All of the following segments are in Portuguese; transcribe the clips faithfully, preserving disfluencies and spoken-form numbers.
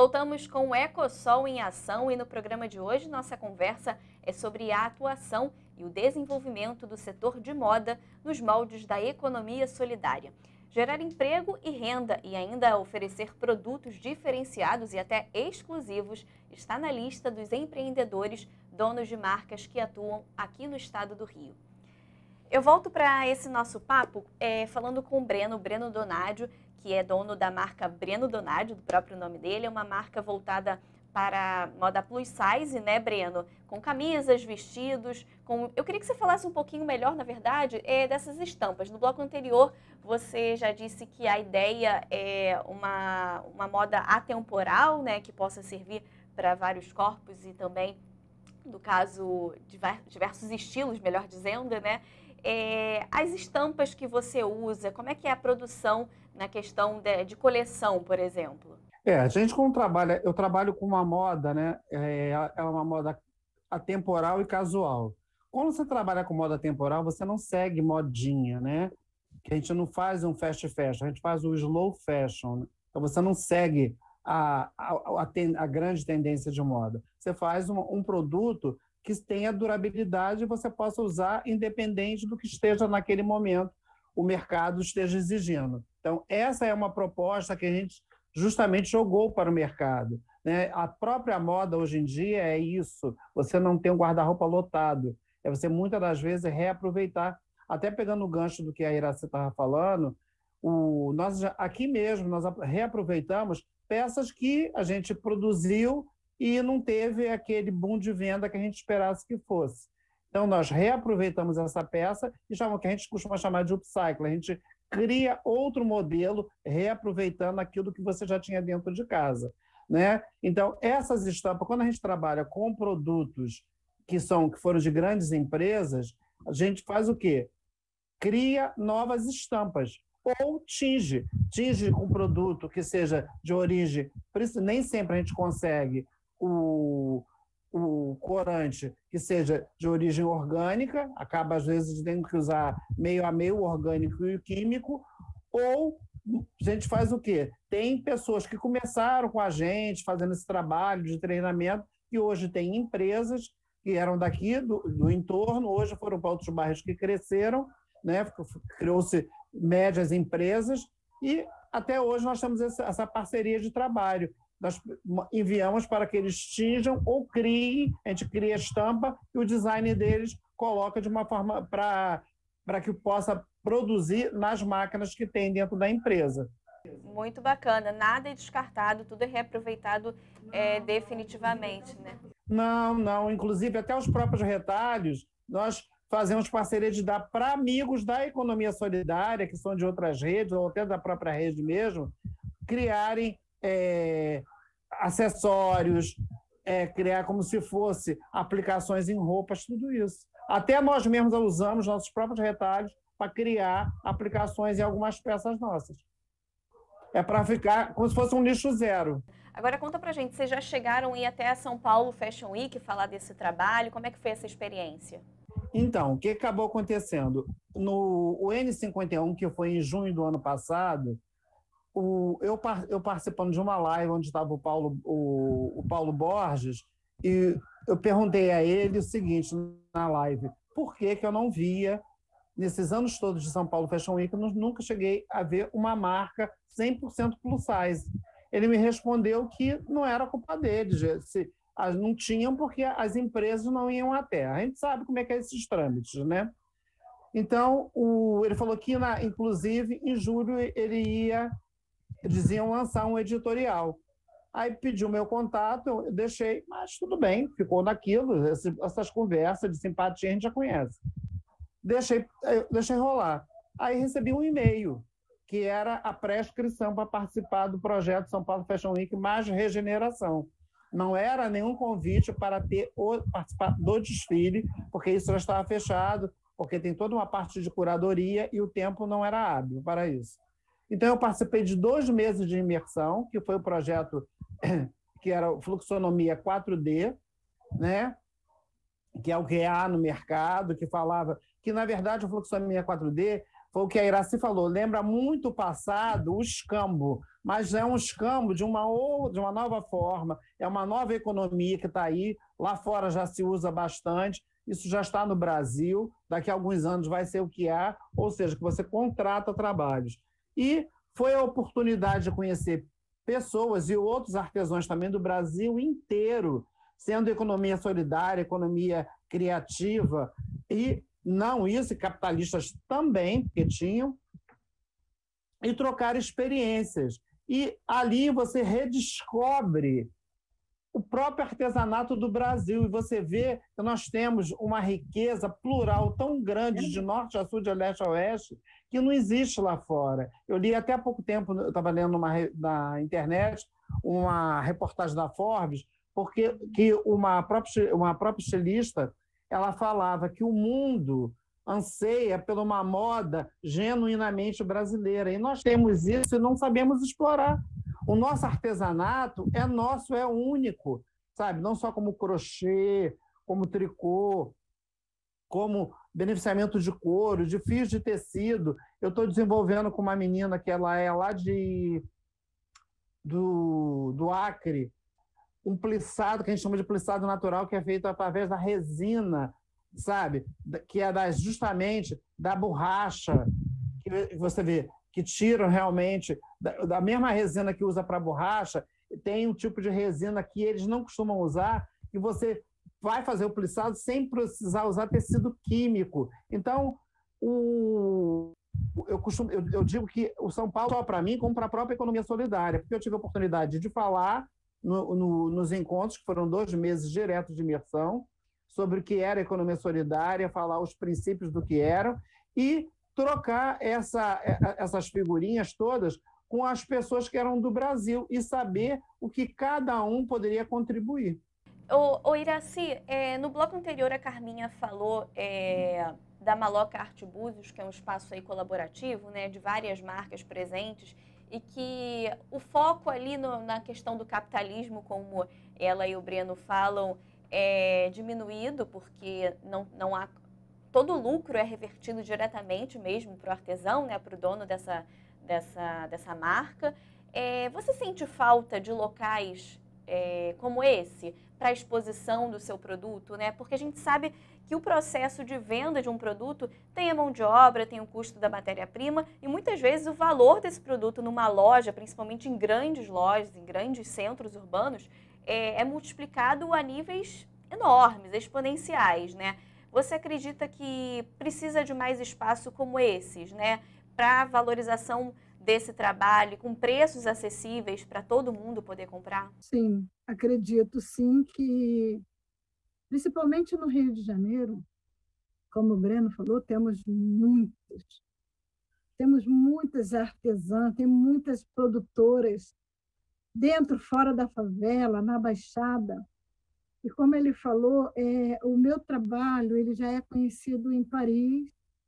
Voltamos com o Ecosol em Ação e no programa de hoje nossa conversa é sobre a atuação e o desenvolvimento do setor de moda nos moldes da economia solidária. Gerar emprego e renda e ainda oferecer produtos diferenciados e até exclusivos está na lista dos empreendedores donos de marcas que atuam aqui no estado do Rio. Eu volto para esse nosso papo é, falando com o Breno, Breno Donadio, que é dono da marca Breno Donadio, do próprio nome dele. É uma marca voltada para moda plus size, né, Breno? Com camisas, vestidos. Com... Eu queria que você falasse um pouquinho melhor, na verdade, é, dessas estampas. No bloco anterior, você já disse que a ideia é uma, uma moda atemporal, né, que possa servir para vários corpos e também, no caso, diversos estilos, melhor dizendo, né? É, as estampas que você usa, como é que é a produção na questão de, de coleção, por exemplo? É, a gente como trabalha, eu trabalho com uma moda, né? É, é uma moda atemporal e casual. Quando você trabalha com moda atemporal, você não segue modinha, né? Que a gente não faz um fast fashion, a gente faz o slow fashion. Né? Então você não segue a, a, a, a grande tendência de moda. Você faz um, um produto que tenha durabilidade e você possa usar independente do que esteja naquele momento, o mercado esteja exigindo. Então, essa é uma proposta que a gente justamente jogou para o mercado. Né? A própria moda hoje em dia é isso, você não tem um guarda-roupa lotado, é você muitas das vezes reaproveitar, até pegando o gancho do que a Iraci estava falando, o, nós já, aqui mesmo nós reaproveitamos peças que a gente produziu e não teve aquele boom de venda que a gente esperasse que fosse. Então, nós reaproveitamos essa peça e chamamos, que a gente costuma chamar de upcycle. A gente cria outro modelo reaproveitando aquilo que você já tinha dentro de casa. Né? Então, essas estampas, quando a gente trabalha com produtos que, são, que foram de grandes empresas, a gente faz o quê? Cria novas estampas. Ou tinge. Tinge com produto que seja de origem... Por isso, nem sempre a gente consegue o, o corante que seja de origem orgânica, acaba às vezes tendo que usar meio a meio orgânico e químico, ou a gente faz o quê? Tem pessoas que começaram com a gente fazendo esse trabalho de treinamento e hoje tem empresas que eram daqui do, do entorno, hoje foram para outros bairros que cresceram, né? Criou-se médias empresas e até hoje nós temos essa, essa parceria de trabalho. Nós enviamos para que eles tinjam ou criem, a gente cria a estampa e o design deles coloca de uma forma para para que possa produzir nas máquinas que tem dentro da empresa. Muito bacana, nada é descartado, tudo é reaproveitado é, definitivamente, né? Não, não, inclusive até os próprios retalhos, nós fazemos parceria de dar para amigos da economia solidária, que são de outras redes, ou até da própria rede mesmo, criarem É, acessórios, é, criar como se fosse aplicações em roupas, tudo isso. Até nós mesmos usamos nossos próprios retalhos para criar aplicações em algumas peças nossas. É para ficar como se fosse um lixo zero. Agora conta pra gente, vocês já chegaram a ir até a São Paulo Fashion Week falar desse trabalho? Como é que foi essa experiência? Então, o que acabou acontecendo? No o N cinquenta e um, que foi em junho do ano passado, O, eu, eu participando de uma live onde estava o Paulo, o, o Paulo Borges, e eu perguntei a ele o seguinte na live: por que, que eu não via, nesses anos todos de São Paulo Fashion Week, eu nunca cheguei a ver uma marca cem por cento plus size? Ele me respondeu que não era culpa deles, se, não tinham porque as empresas não iam até. A gente sabe como é que é esses trâmites, né? Então, o, ele falou que, na, inclusive, em julho ele ia eles iam lançar um editorial. Aí pediu meu contato, eu deixei, mas tudo bem, ficou naquilo, essas conversas de simpatia a gente já conhece. Deixei, deixei rolar. Aí recebi um e-mail, que era a pré-inscrição para participar do projeto São Paulo Fashion Week mais regeneração. Não era nenhum convite para ter o, participar do desfile, porque isso já estava fechado, porque tem toda uma parte de curadoria e o tempo não era hábil para isso. Então, eu participei de dois meses de imersão, que foi o projeto que era o Fluxonomia quatro D, né? Que é o que há no mercado, que falava que, na verdade, o Fluxonomia quatro D foi o que a Iraci falou, lembra muito o passado, o escambo, mas é um escambo de uma, ou, de uma nova forma, é uma nova economia que está aí, lá fora já se usa bastante, isso já está no Brasil, daqui a alguns anos vai ser o que há, ou seja, que você contrata trabalhos. E foi a oportunidade de conhecer pessoas e outros artesãos também do Brasil inteiro, sendo economia solidária, economia criativa, e não isso, e capitalistas também, porque tinham, e trocar experiências. E ali você redescobre o próprio artesanato do Brasil, e você vê que nós temos uma riqueza plural tão grande de norte a sul, de leste a oeste, que não existe lá fora. Eu li até há pouco tempo, eu estava lendo uma, na internet uma reportagem da Forbes, porque que uma própria, uma própria estilista ela falava que o mundo anseia por uma moda genuinamente brasileira, e nós temos isso e não sabemos explorar. O nosso artesanato é nosso, é único, sabe? Não só como crochê, como tricô, como beneficiamento de couro, de fios de tecido. Eu estou desenvolvendo com uma menina que ela é lá de, do, do Acre, um plissado, que a gente chama de plissado natural, que é feito através da resina, sabe? Que é das, justamente da borracha, que você vê, que tiram realmente da, da mesma resina que usa para borracha, tem um tipo de resina que eles não costumam usar, e você vai fazer o plissado sem precisar usar tecido químico. Então, o, eu, costumo, eu, eu digo que o São Paulo, só para mim, como para a própria economia solidária, porque eu tive a oportunidade de falar no, no, nos encontros, que foram dois meses diretos de imersão, sobre o que era a economia solidária, falar os princípios do que eram, e trocar essa, essas figurinhas todas com as pessoas que eram do Brasil e saber o que cada um poderia contribuir. Ô, ô Iraci, é, no bloco anterior a Carminha falou é, da Maloca Arte Búzios, que é um espaço aí colaborativo, né, de várias marcas presentes, e que o foco ali no, na questão do capitalismo, como ela e o Breno falam, é diminuído, porque não, não há... Todo o lucro é revertido diretamente mesmo para o artesão, né, para o dono dessa, dessa, dessa marca. É, você sente falta de locais é, como esse para a exposição do seu produto, né? Porque a gente sabe que o processo de venda de um produto tem a mão de obra, tem o custo da matéria-prima, e muitas vezes o valor desse produto numa loja, principalmente em grandes lojas, em grandes centros urbanos, é, é multiplicado a níveis enormes, exponenciais, né? Você acredita que precisa de mais espaço como esses, né, para valorização desse trabalho, com preços acessíveis para todo mundo poder comprar? Sim, acredito sim que, principalmente no Rio de Janeiro, como o Breno falou, temos muitas, temos muitas artesãs, tem muitas produtoras dentro, fora da favela, na Baixada. E como ele falou, é, o meu trabalho ele já é conhecido em Paris,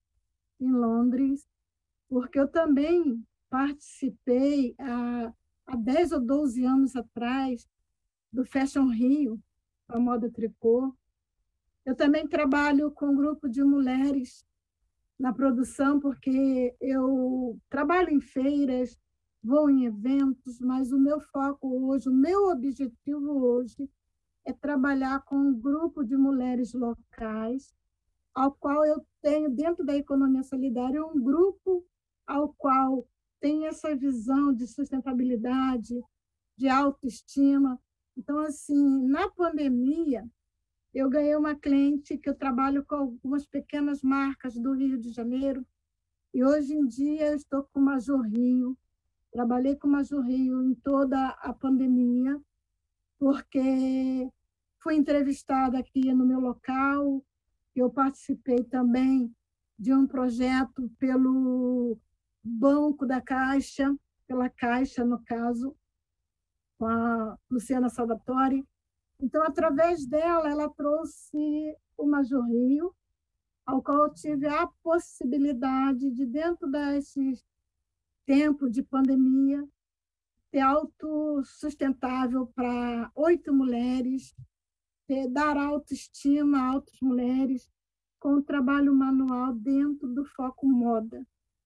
em Londres, porque eu também participei há, há dez ou doze anos atrás do Fashion Rio, a moda tricô. Eu também trabalho com um grupo de mulheres na produção, porque eu trabalho em feiras, vou em eventos, mas o meu foco hoje, o meu objetivo hoje é trabalhar com um grupo de mulheres locais, ao qual eu tenho, dentro da economia solidária, um grupo ao qual tem essa visão de sustentabilidade, de autoestima. Então, assim, na pandemia, eu ganhei uma cliente que eu trabalho com algumas pequenas marcas do Rio de Janeiro, e hoje em dia eu estou com uma Major Rio, trabalhei com uma Major Rio em toda a pandemia, porque fui entrevistada aqui no meu local, eu participei também de um projeto pelo Banco da Caixa, pela Caixa, no caso, com a Luciana Salvatore. Então, através dela, ela trouxe o Major Rio, ao qual eu tive a possibilidade de, dentro desses tempos de pandemia, ser autossustentável para oito mulheres, dar autoestima a outras mulheres com o trabalho manual dentro do foco moda.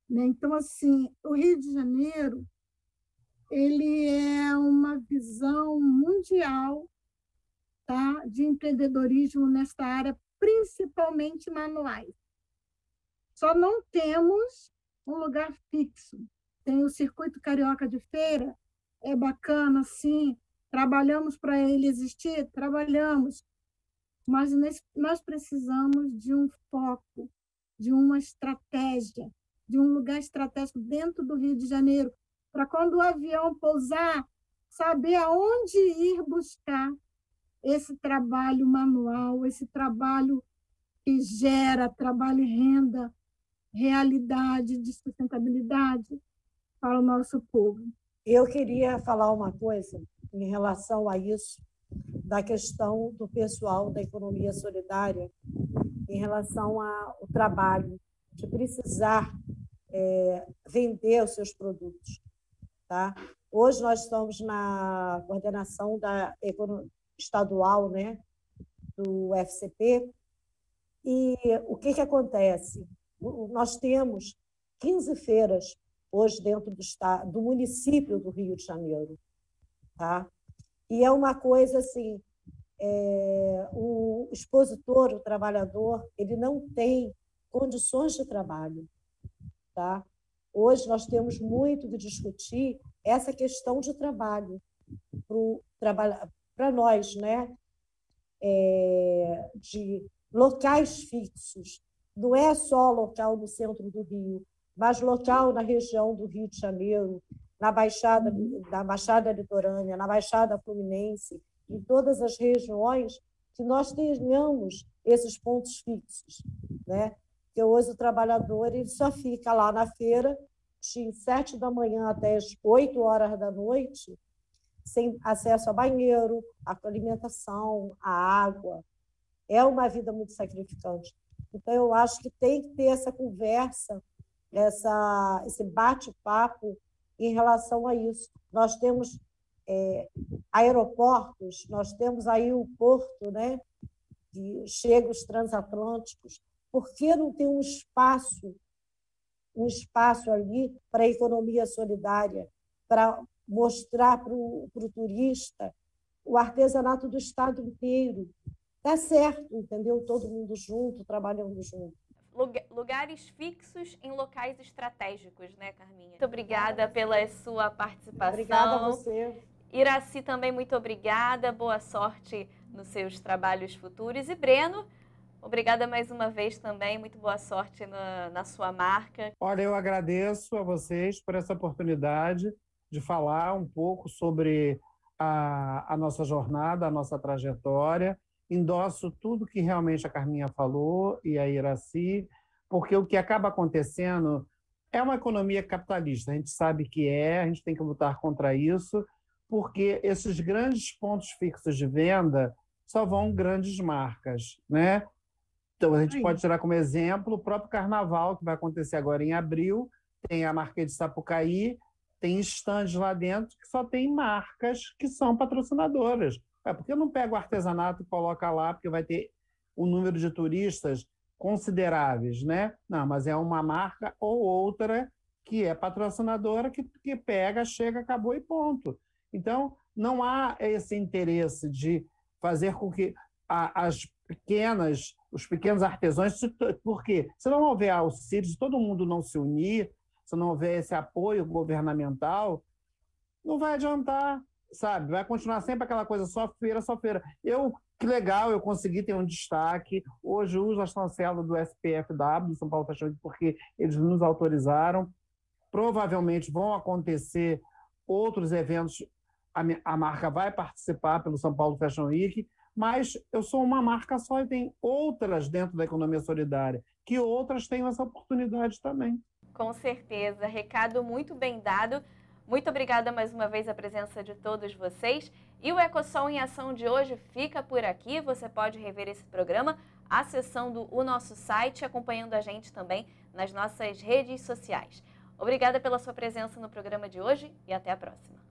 né? Então, assim, o Rio de Janeiro, ele é uma visão mundial, tá, de empreendedorismo nesta área, principalmente manuais. Só não temos um lugar fixo. Tem o Circuito Carioca de Feira, é bacana, sim. Trabalhamos para ele existir? Trabalhamos. Mas nós precisamos de um foco, de uma estratégia, de um lugar estratégico dentro do Rio de Janeiro, para quando o avião pousar, saber aonde ir buscar esse trabalho manual, esse trabalho que gera trabalho e renda, realidade de sustentabilidade para o nosso povo. Eu queria falar uma coisa em relação a isso, da questão do pessoal da economia solidária, em relação ao trabalho, de precisar é, vender os seus produtos. Tá? Hoje nós estamos na coordenação da estadual, né, do F C P, e o que, que acontece? Nós temos quinze feiras hoje dentro do, estado, do município do Rio de Janeiro. Tá? E é uma coisa assim, é, o expositor, o trabalhador, ele não tem condições de trabalho. Tá? Hoje nós temos muito que discutir essa questão de trabalho para nós, né? É, de locais fixos. Não é só local no centro do Rio, mas local na região do Rio de Janeiro, na Baixada, na Baixada Litorânea, na Baixada Fluminense, em todas as regiões, que nós tenhamos esses pontos fixos, né? Porque hoje o trabalhador ele só fica lá na feira de sete da manhã até as oito horas da noite, sem acesso a banheiro, a alimentação, a água. É uma vida muito sacrificante. Então, eu acho que tem que ter essa conversa, essa, esse bate-papo em relação a isso. Nós temos é, aeroportos, nós temos aí o porto, né, que chega os transatlânticos. Por que não tem um espaço, um espaço ali para a economia solidária, para mostrar para o turista o artesanato do estado inteiro? Dá certo, entendeu? Todo mundo junto, trabalhando junto. Lugares fixos em locais estratégicos, né, Carminha? Muito obrigada pela sua participação. Obrigada a você. Iraci, também muito obrigada. Boa sorte nos seus trabalhos futuros. E Breno, obrigada mais uma vez também. Muito boa sorte na, na sua marca. Olha, eu agradeço a vocês por essa oportunidade de falar um pouco sobre a, a nossa jornada, a nossa trajetória. Endosso tudo que realmente a Carminha falou e a Iraci, porque o que acaba acontecendo é uma economia capitalista. A gente sabe que é, a gente tem que lutar contra isso, porque esses grandes pontos fixos de venda só vão grandes marcas, né? Então, a gente Sim. pode tirar como exemplo o próprio Carnaval, que vai acontecer agora em abril, tem a marca de Sapucaí, tem estandes lá dentro que só tem marcas que são patrocinadoras. É, por que não pega o artesanato e coloca lá, porque vai ter um número de turistas consideráveis, né? Não, mas é uma marca ou outra que é patrocinadora, que, que pega, chega, acabou e ponto. Então, não há esse interesse de fazer com que a, as pequenas, os pequenos artesãos, porque se não houver auxílio, se todo mundo não se unir, se não houver esse apoio governamental, não vai adiantar. Sabe, vai continuar sempre aquela coisa, só feira, só feira. Eu, que legal, eu consegui ter um destaque. Hoje uso a chancela do S P F W, do São Paulo Fashion Week, porque eles nos autorizaram. Provavelmente vão acontecer outros eventos, a, a marca vai participar pelo São Paulo Fashion Week, mas eu sou uma marca só e tem outras dentro da economia solidária, que outras tenham essa oportunidade também. Com certeza, recado muito bem dado. Muito obrigada mais uma vez a presença de todos vocês. E o EcoSol em Ação de hoje fica por aqui. Você pode rever esse programa acessando o nosso site, acompanhando a gente também nas nossas redes sociais. Obrigada pela sua presença no programa de hoje e até a próxima.